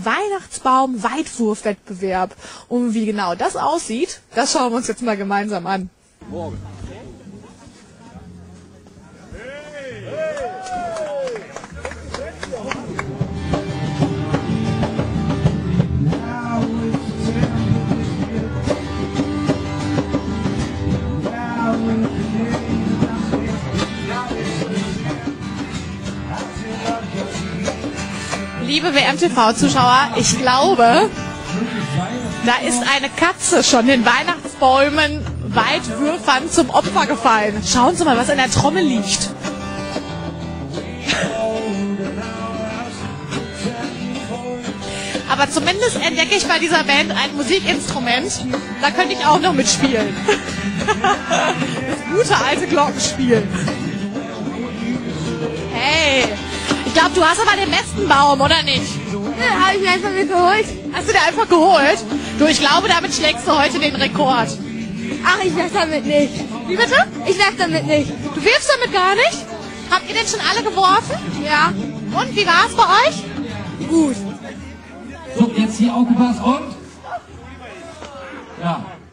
Weihnachtsbaum-Weitwurfwettbewerb. Und wie genau das aussieht, das schauen wir uns jetzt mal gemeinsam an. Morgen. Liebe WMTV-Zuschauer, ich glaube, da ist eine Katze schon den Weihnachtsbäumen Weitwürfern zum Opfer gefallen. Schauen Sie mal, was in der Trommel liegt. Aber zumindest entdecke ich bei dieser Band ein Musikinstrument. Da könnte ich auch noch mitspielen. Das gute alte Glockenspiel. Hey, ich glaube, du hast aber den besten Baum, oder nicht? Ja, habe ich mir einfach mitgeholt. Hast du dir einfach geholt? Du, ich glaube, damit schlägst du heute den Rekord. Ach, ich werf damit nicht. Wie bitte? Ich werf damit nicht. Du wirfst damit gar nicht? Habt ihr denn schon alle geworfen? Ja. Und, wie war es bei euch? Gut. So, jetzt hier aufgepasst und... Ja.